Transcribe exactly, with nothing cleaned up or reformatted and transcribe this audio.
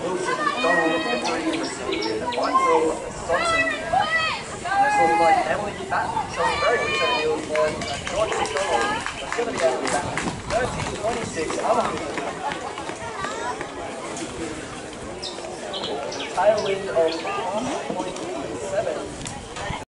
Wilson, McDonald, Vicary, Raciti, Townsville, Soncin. And it's looking like Emily Batten shows a very good set of heels for Jorja McDonald. That's going to be out of Batten. thirteen twenty-six, other the tail end of